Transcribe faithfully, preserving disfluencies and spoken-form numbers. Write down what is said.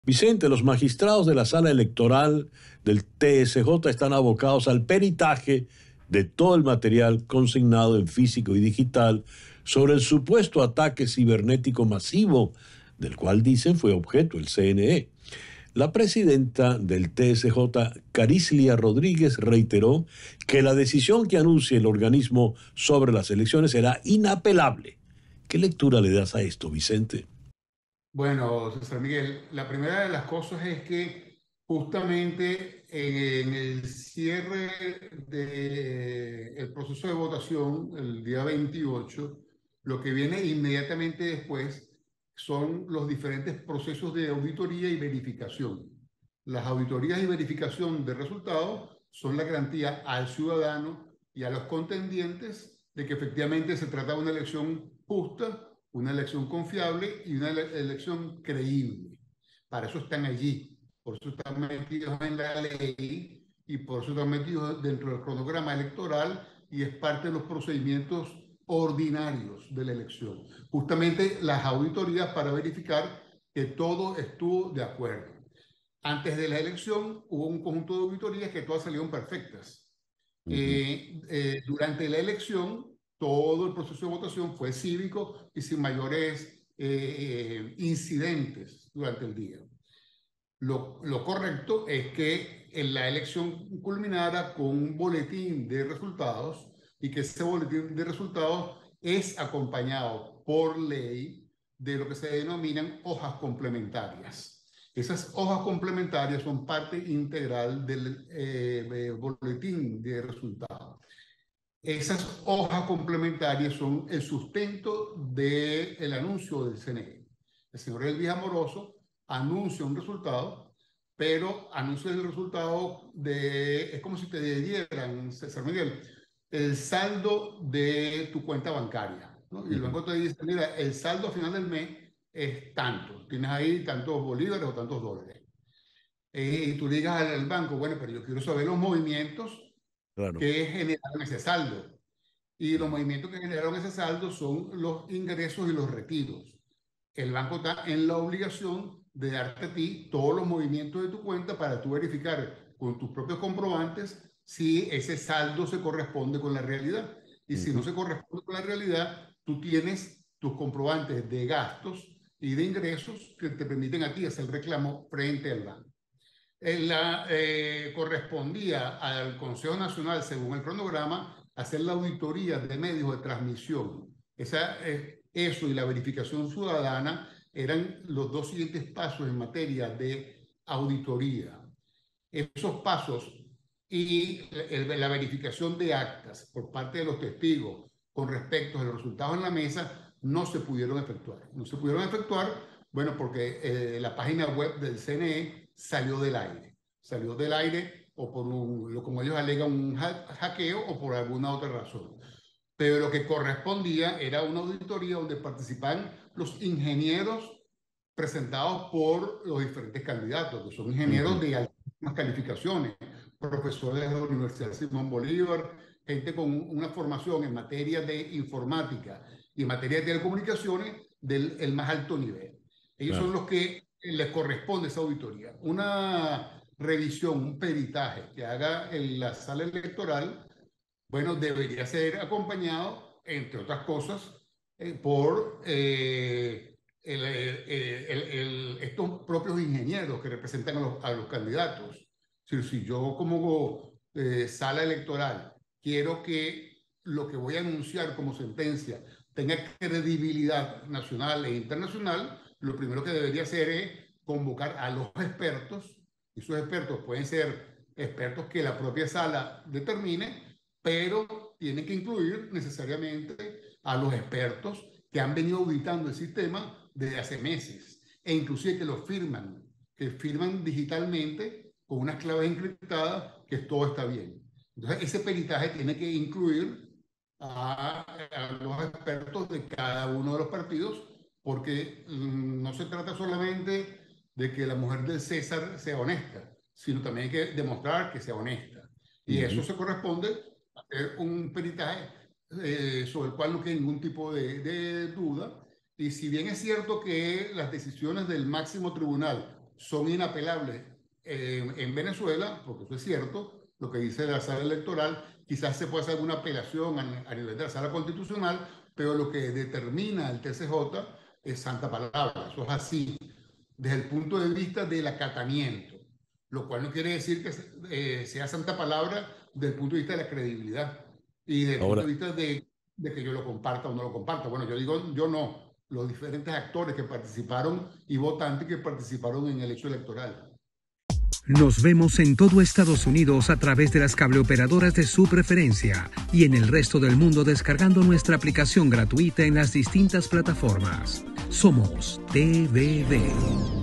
Vicente, los magistrados de la sala electoral del T S J están abocados al peritaje de todo el material consignado en físico y digital sobre el supuesto ataque cibernético masivo del cual dicen fue objeto el C N E. La presidenta del T S J, Carislia Rodríguez, reiteró que la decisión que anuncie el organismo sobre las elecciones será inapelable. ¿Qué lectura le das a esto, Vicente? Bueno, César Miguel, la primera de las cosas es que justamente en el cierre del proceso de votación, el día veintiocho, lo que viene inmediatamente después son los diferentes procesos de auditoría y verificación. Las auditorías y verificación de resultados son la garantía al ciudadano y a los contendientes de que efectivamente se trata de una elección justa, una elección confiable y una ele elección creíble. Para eso están allí, por eso están metidos en la ley y por eso están metidos dentro del cronograma electoral y es parte de los procedimientos ordinarios de la elección. Justamente las auditorías para verificar que todo estuvo de acuerdo. Antes de la elección hubo un conjunto de auditorías que todas salieron perfectas. Uh -huh. Eh, eh, durante la elección todo el proceso de votación fue cívico y sin mayores eh, incidentes durante el día. Lo, lo correcto es que en la elección culminara con un boletín de resultados y que ese boletín de resultados es acompañado por ley de lo que se denominan hojas complementarias. Esas hojas complementarias son parte integral del eh, boletín de resultados. Esas hojas complementarias son el sustento del anuncio del C N E. El señor Elvis Amoroso anuncia un resultado, pero anuncia el resultado de, es como si te dieran, César Miguel, el saldo de tu cuenta bancaria, ¿no? Y el banco te dice, mira, el saldo a final del mes es tanto, tienes ahí tantos bolívares o tantos dólares. Eh, y tú digas al banco, bueno, pero yo quiero saber los movimientos Claro. que generaron ese saldo. Y los movimientos que generaron ese saldo son los ingresos y los retiros. El banco está en la obligación de darte a ti todos los movimientos de tu cuenta para tú verificar con tus propios comprobantes si ese saldo se corresponde con la realidad. Y Uh si no -huh. se corresponde con la realidad, tú tienes tus comprobantes de gastos y de ingresos que te permiten a ti hacer el reclamo frente al banco. La, eh, correspondía al Consejo Nacional, según el cronograma, hacer la auditoría de medios de transmisión. Esa, eh, eso y la verificación ciudadana eran los dos siguientes pasos en materia de auditoría. Esos pasos y el, la verificación de actas por parte de los testigos con respecto a los resultados en la mesa no se pudieron efectuar. No se pudieron efectuar, bueno, porque eh, la página web del C N E salió del aire. Salió del aire o por un, como ellos alegan, un hackeo o por alguna otra razón. Pero lo que correspondía era una auditoría donde participaban los ingenieros presentados por los diferentes candidatos, que son Uh ingenieros -huh. de altísimas calificaciones, profesores de la Universidad Simón Bolívar, gente con una formación en materia de informática y en materia de telecomunicaciones del el más alto nivel. Ellos son Claro. los que les corresponde esa auditoría. Una revisión, un peritaje que haga en la sala electoral, bueno, debería ser acompañado, entre otras cosas, eh, por eh, el, el, el, el, estos propios ingenieros que representan a los, a los candidatos. Si, si yo como eh, sala electoral quiero que lo que voy a anunciar como sentencia tenga credibilidad nacional e internacional, lo primero que debería hacer es convocar a los expertos, y esos expertos pueden ser expertos que la propia sala determine, pero tiene que incluir necesariamente a los expertos que han venido auditando el sistema desde hace meses e inclusive que lo firman, que firman digitalmente con unas claves encriptadas que todo está bien. Entonces ese peritaje tiene que incluir a, a los expertos de cada uno de los partidos porque mmm, no se trata solamente de que la mujer del César sea honesta, sino también hay que demostrar que sea honesta. Uh Y eso -huh. se corresponde a hacer un peritaje eh, sobre el cual no queda ningún tipo de, de duda. Y si bien es cierto que las decisiones del máximo tribunal son inapelables en, en Venezuela, porque eso es cierto, lo que dice la sala electoral, quizás se pueda hacer alguna apelación a, a nivel de la sala constitucional, pero lo que determina el T C J es santa palabra, eso es así, desde el punto de vista del acatamiento, lo cual no quiere decir que eh, sea santa palabra desde el punto de vista de la credibilidad y desde el Ahora, punto de vista de, de que yo lo comparta o no lo comparta. Bueno, yo digo, yo no, los diferentes actores que participaron y votantes que participaron en el hecho electoral. Nos vemos en todo Estados Unidos a través de las cableoperadoras de su preferencia y en el resto del mundo descargando nuestra aplicación gratuita en las distintas plataformas. Somos T V D.